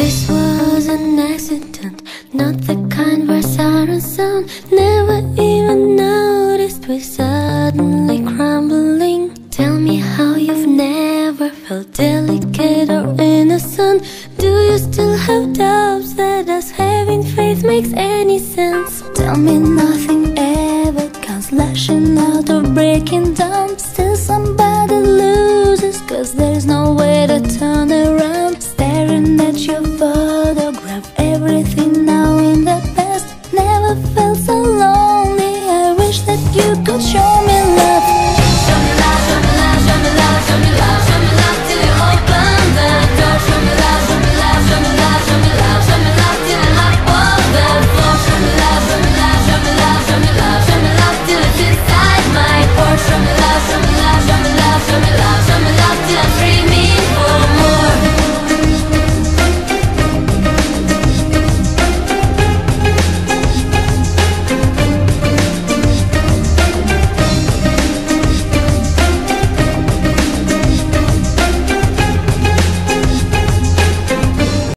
This was an accident, not the kind where sirens sound. Never even noticed we suddenly crumbling. Tell me how you've never felt delicate or innocent. Do you still have doubts that us having faith makes any sense? Tell me nothing ever comes lashing out or breaking down.